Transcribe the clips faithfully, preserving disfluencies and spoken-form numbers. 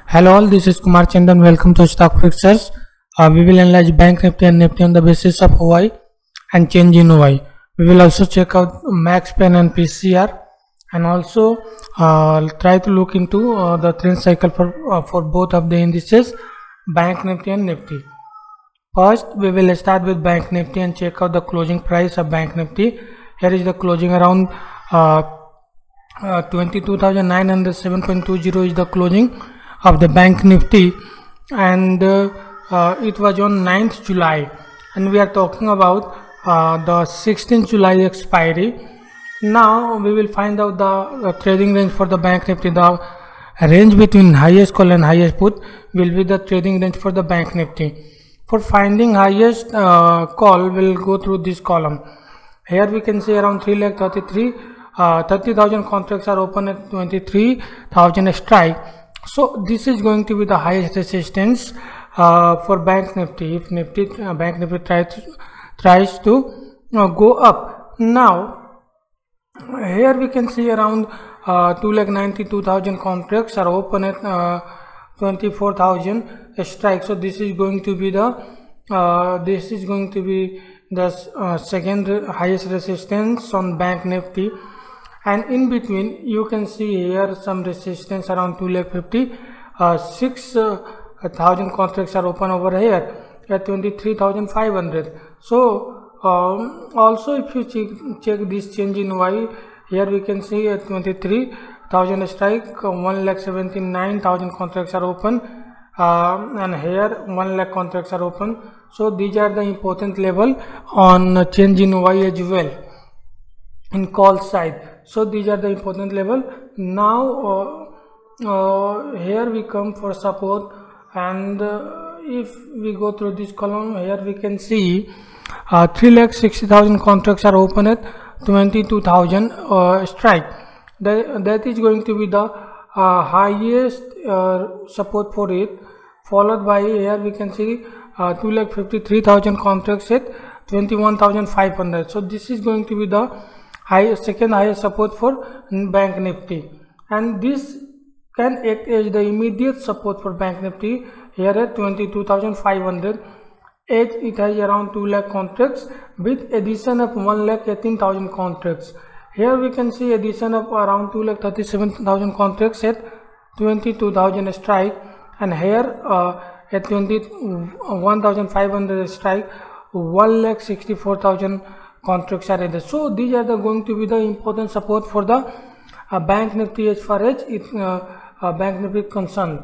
Hello all, this is Kumar Chandan. Welcome to Stock Fixers. Uh, we will analyze Bank Nifty and Nifty on the basis of O I and change in O I. We will also check out Max Pen and P C R and also uh, try to look into uh, the trend cycle for uh, for both of the indices, Bank Nifty and Nifty. First, we will start with Bank Nifty and check out the closing price of Bank Nifty. Here is the closing around uh, uh, twenty-two thousand nine hundred seven point two zero is the closing of the Bank Nifty, and uh, uh, it was on ninth July, and we are talking about uh, the sixteenth July expiry. Now we will find out the, the trading range for the Bank Nifty. The range between highest call and highest put will be the trading range for the Bank Nifty. For finding highest uh, call, we will go through this column. Here we can see around three lakh thirty-three uh, thirty thousand contracts are open at twenty-three thousand strike. So this is going to be the highest resistance uh, for Bank Nifty. If Nifty uh, Bank Nifty tries tries to uh, go up. Now here we can see around uh, two lakh ninety-two thousand contracts are open at uh, twenty-four thousand strike. So this is going to be the uh, this is going to be the uh, second highest resistance on Bank Nifty. And in between you can see here some resistance around two lakh fifty uh, six thousand contracts are open over here at twenty-three thousand five hundred. So um, also if you check, check this change in Y, here we can see at twenty-three thousand strike uh, one lakh seventy-nine thousand contracts are open, uh, and here one lakh contracts are open. So these are the important level on change in Y as well in call side. So these are the important level. Now uh, uh, here we come for support, and uh, if we go through this column, here we can see uh, three lakh sixty thousand contracts are open at twenty-two thousand uh, strike. That, that is going to be the uh, highest uh, support for it, followed by here we can see uh, two lakh fifty-three thousand contracts at twenty-one thousand five hundred. So this is going to be the highest, second highest support for Bank Nifty, and this can act as the immediate support for Bank Nifty here at twenty-two thousand five hundred, as it has around two lakh contracts with addition of one lakh eighteen thousand contracts. Here we can see addition of around two lakh thirty-seven thousand contracts at twenty-two thousand strike, and here uh, at twenty-one thousand five hundred strike one lakh sixty-four thousand contracts are added. So these are the going to be the important support for the uh, Bank Nifty as far as it uh, uh, Bank Nifty is concerned.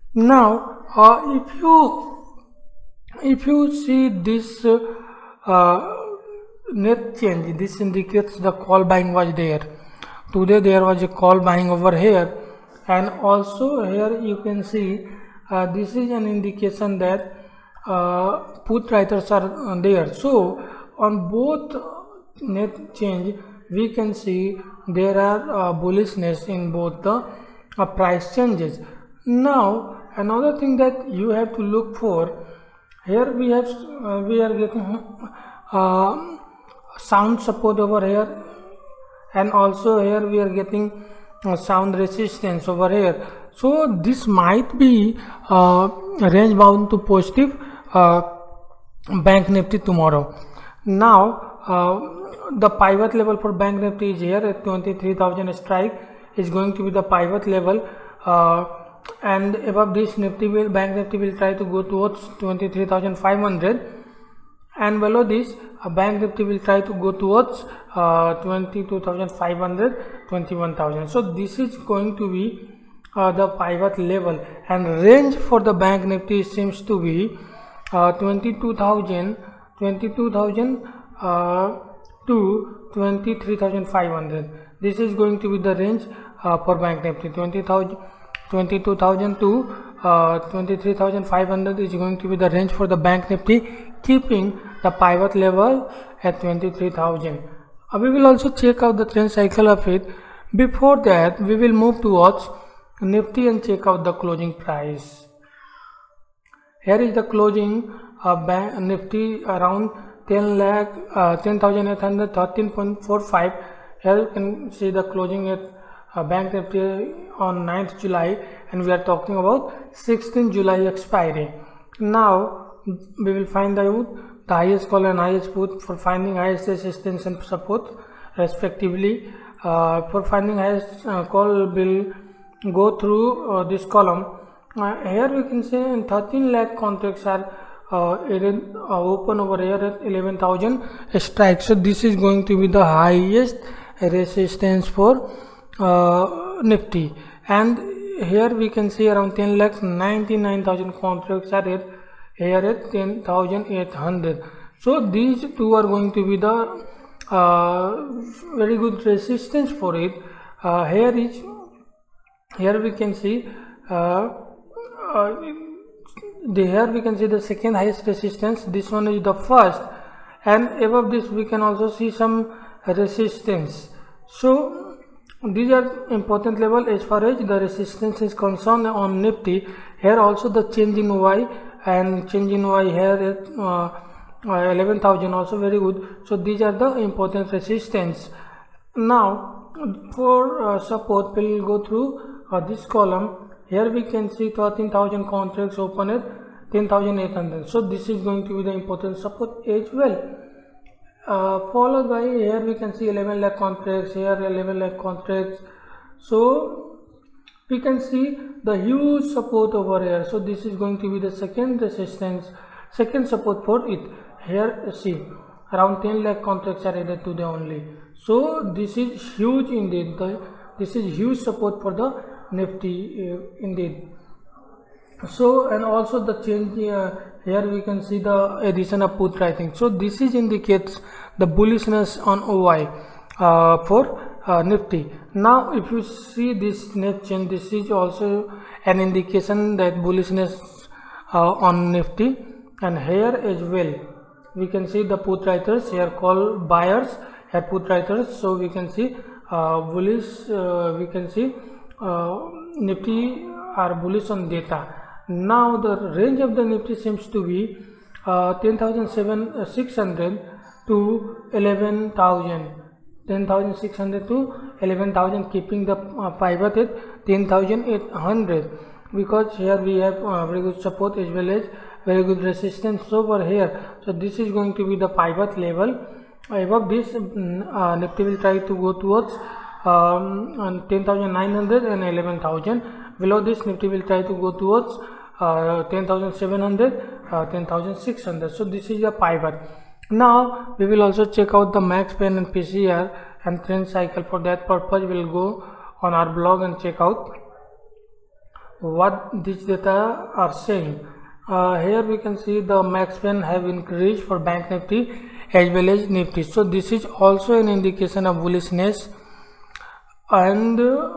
Now uh, if you if you see this uh, uh, net change, this indicates the call buying was there. Today there was a call buying over here, and also here you can see uh, this is an indication that uh, put writers are uh, there. So on both net change we can see there are uh, bullishness in both the uh, price changes. Now another thing that you have to look for, here we have uh, we are getting uh, sound support over here, and also here we are getting uh, sound resistance over here. So this might be uh, range bound to positive uh, Bank Nifty tomorrow. Now uh, the pivot level for Bank Nifty is here at twenty-three thousand strike is going to be the pivot level, uh, and above this Nifty will Bank Nifty will try to go towards twenty-three thousand five hundred, and below this uh, Bank Nifty will try to go towards uh, twenty-two thousand five hundred, twenty-one thousand. So this is going to be uh, the pivot level, and range for the Bank Nifty seems to be uh, twenty-two thousand twenty-two thousand uh, to twenty-three thousand five hundred. This is going to be the range uh, for Bank Nifty. twenty thousand, twenty-two thousand to uh, twenty-three thousand five hundred is going to be the range for the Bank Nifty, keeping the pivot level at twenty-three thousand. Uh, we will also check out the trend cycle of it. Before that, we will move towards Nifty and check out the closing price. Here is the closing uh, Bank Nifty around ten lakh uh, ten thousand eight hundred thirteen point four five. Here you can see the closing at uh, Bank Nifty on ninth July, and we are talking about sixteenth July expiry. Now we will find out the highest call and highest put for finding highest resistance and support respectively. Uh, for finding highest uh, call, will go through uh, this column. Uh, here we can see in thirteen lakh contracts are uh, uh, open over here at eleven thousand strikes. So this is going to be the highest resistance for uh, Nifty, and here we can see around ten lakhs ninety-nine thousand contracts are at here at ten thousand eight hundred. So these two are going to be the uh, very good resistance for it. Uh, here is here we can see uh, uh, the here we can see the second highest resistance. This one is the first, and above this we can also see some resistance. So these are important level as far as the resistance is concerned on Nifty. Here also the change in Y and change in Y here at uh, uh, eleven thousand, also very good. So these are the important resistance. Now for uh, support, we will go through uh, this column. Here we can see thirteen thousand contracts open at ten thousand eight hundred. So this is going to be the important support as well. Uh, followed by here we can see eleven lakh contracts, here eleven lakh contracts. So we can see the huge support over here. So this is going to be the second resistance, second support for it. Here see around ten lakh contracts are added to the only. So this is huge indeed. The, this is huge support for the Nifty uh, indeed. So and also the change uh, here we can see the addition of put writing. So this is indicates the bullishness on O I uh, for uh, Nifty. Now if you see this net change, this is also an indication that bullishness uh, on Nifty, and here as well we can see the put writers here called buyers, here put writers. So we can see uh, bullish, uh, we can see uh, Nifty are bullish on data. Now the range of the Nifty seems to be uh, ten thousand six hundred to eleven thousand, ten thousand six hundred to eleven thousand, keeping the uh, pivot at ten thousand eight hundred, because here we have uh, very good support as well as very good resistance over here. So this is going to be the pivot level. Above this uh, Nifty will try to go towards um, ten thousand nine hundred and eleven thousand. Below this Nifty will try to go towards uh, ten thousand seven hundred, uh, ten thousand six hundred. So this is a pivot. Now we will also check out the max span and P C R and trend cycle. For that purpose we will go on our blog and check out what these data are saying. Uh, here we can see the max span have increased for Bank Nifty as well as Nifty. So this is also an indication of bullishness, and uh,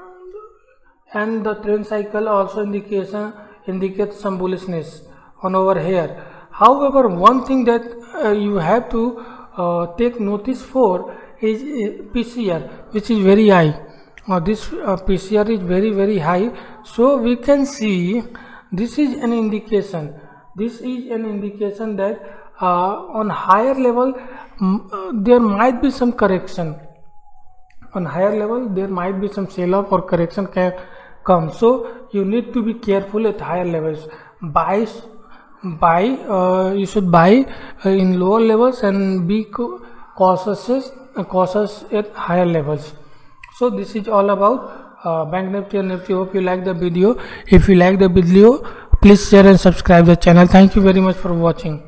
and the trend cycle also indication indicates some bullishness on over here. However, one thing that uh, you have to uh, take notice for is uh, P C R, which is very high. Uh, this uh, P C R is very very high. So we can see this is an indication. This is an indication that uh, on higher level uh, there might be some correction. On higher level there might be some sell off or correction can come. So you need to be careful at higher levels. Buy buy uh, you should buy uh, in lower levels and be cautious uh, cautious at higher levels. So this is all about uh, Bank Nifty and Nifty. Hope you like the video. If you like the video, please share and subscribe the channel. Thank you very much for watching.